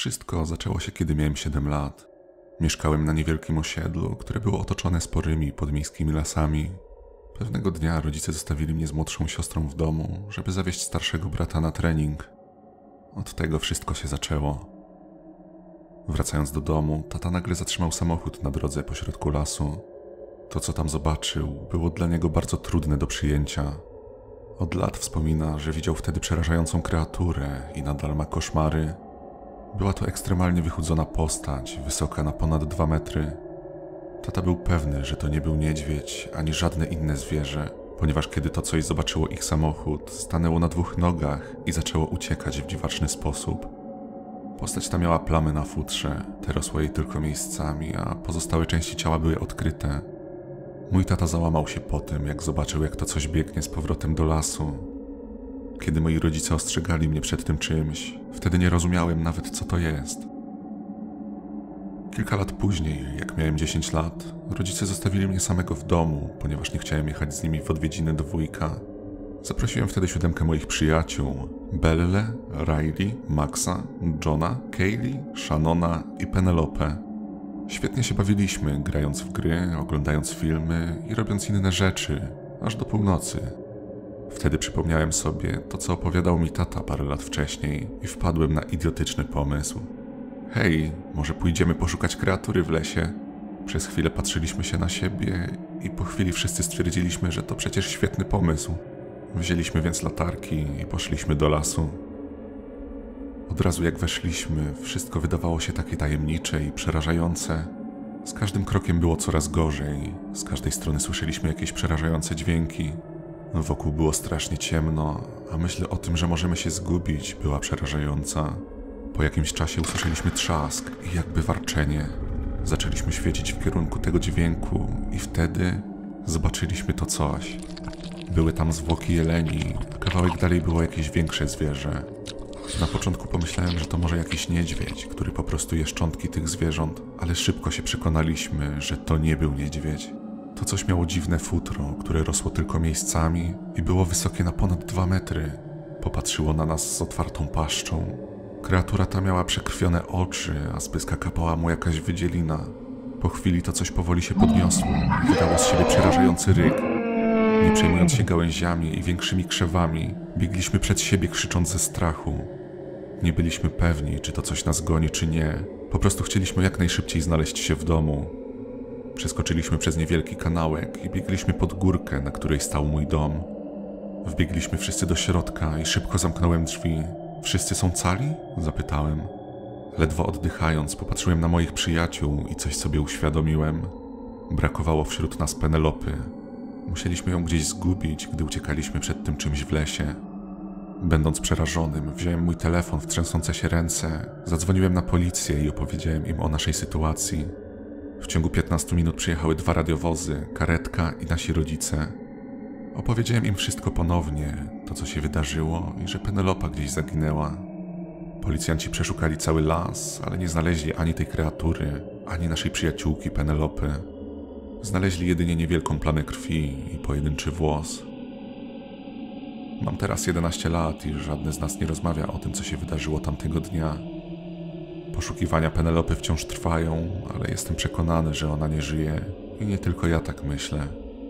Wszystko zaczęło się, kiedy miałem 7 lat. Mieszkałem na niewielkim osiedlu, które było otoczone sporymi podmiejskimi lasami. Pewnego dnia rodzice zostawili mnie z młodszą siostrą w domu, żeby zawieźć starszego brata na trening. Od tego wszystko się zaczęło. Wracając do domu, tata nagle zatrzymał samochód na drodze pośrodku lasu. To, co tam zobaczył, było dla niego bardzo trudne do przyjęcia. Od lat wspomina, że widział wtedy przerażającą kreaturę i nadal ma koszmary. Była to ekstremalnie wychudzona postać, wysoka na ponad 2 metry. Tata był pewny, że to nie był niedźwiedź, ani żadne inne zwierzę, ponieważ kiedy to coś zobaczyło ich samochód, stanęło na 2 nogach i zaczęło uciekać w dziwaczny sposób. Postać ta miała plamy na futrze, te rosły jej tylko miejscami, a pozostałe części ciała były odkryte. Mój tata załamał się po tym, jak zobaczył, jak to coś biegnie z powrotem do lasu. Kiedy moi rodzice ostrzegali mnie przed tym czymś, wtedy nie rozumiałem nawet, co to jest. Kilka lat później, jak miałem 10 lat, rodzice zostawili mnie samego w domu, ponieważ nie chciałem jechać z nimi w odwiedziny do wujka. Zaprosiłem wtedy 7 moich przyjaciół: Belle, Riley, Maxa, Johna, Kaylee, Shannona i Penelope. Świetnie się bawiliśmy, grając w gry, oglądając filmy i robiąc inne rzeczy, aż do północy. Wtedy przypomniałem sobie to, co opowiadał mi tata parę lat wcześniej i wpadłem na idiotyczny pomysł. Hej, może pójdziemy poszukać kreatury w lesie? Przez chwilę patrzyliśmy się na siebie i po chwili wszyscy stwierdziliśmy, że to przecież świetny pomysł. Wzięliśmy więc latarki i poszliśmy do lasu. Od razu jak weszliśmy, wszystko wydawało się takie tajemnicze i przerażające. Z każdym krokiem było coraz gorzej, z każdej strony słyszeliśmy jakieś przerażające dźwięki. Wokół było strasznie ciemno, a myśl o tym, że możemy się zgubić, była przerażająca. Po jakimś czasie usłyszeliśmy trzask i jakby warczenie. Zaczęliśmy świecić w kierunku tego dźwięku i wtedy zobaczyliśmy to coś. Były tam zwłoki jeleni, a kawałek dalej było jakieś większe zwierzę. Na początku pomyślałem, że to może jakiś niedźwiedź, który po prostu je szczątki tych zwierząt, ale szybko się przekonaliśmy, że to nie był niedźwiedź. To coś miało dziwne futro, które rosło tylko miejscami i było wysokie na ponad 2 metry. Popatrzyło na nas z otwartą paszczą. Kreatura ta miała przekrwione oczy, a z pyska kapała mu jakaś wydzielina. Po chwili to coś powoli się podniosło i wydało z siebie przerażający ryk. Nie przejmując się gałęziami i większymi krzewami, biegliśmy przed siebie, krzycząc ze strachu. Nie byliśmy pewni, czy to coś nas goni, czy nie. Po prostu chcieliśmy jak najszybciej znaleźć się w domu. Przeskoczyliśmy przez niewielki kanałek i biegliśmy pod górkę, na której stał mój dom. Wbiegliśmy wszyscy do środka i szybko zamknąłem drzwi. Wszyscy są cali? Zapytałem. Ledwo oddychając, popatrzyłem na moich przyjaciół i coś sobie uświadomiłem. Brakowało wśród nas Penelopy. Musieliśmy ją gdzieś zgubić, gdy uciekaliśmy przed tym czymś w lesie. Będąc przerażonym, wziąłem mój telefon w trzęsące się ręce, zadzwoniłem na policję i opowiedziałem im o naszej sytuacji. W ciągu 15 minut przyjechały 2 radiowozy, karetka i nasi rodzice. Opowiedziałem im wszystko ponownie, to co się wydarzyło i że Penelopa gdzieś zaginęła. Policjanci przeszukali cały las, ale nie znaleźli ani tej kreatury, ani naszej przyjaciółki Penelopy. Znaleźli jedynie niewielką plamę krwi i pojedynczy włos. Mam teraz 11 lat i żadne z nas nie rozmawia o tym, co się wydarzyło tamtego dnia. Poszukiwania Penelopy wciąż trwają, ale jestem przekonany, że ona nie żyje i nie tylko ja tak myślę.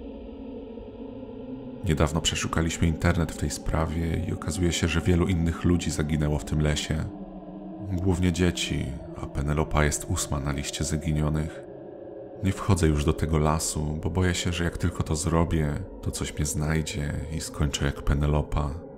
Niedawno przeszukaliśmy internet w tej sprawie i okazuje się, że wielu innych ludzi zaginęło w tym lesie. Głównie dzieci, a Penelopa jest 8 na liście zaginionych. Nie wchodzę już do tego lasu, bo boję się, że jak tylko to zrobię, to coś mnie znajdzie i skończę jak Penelopa.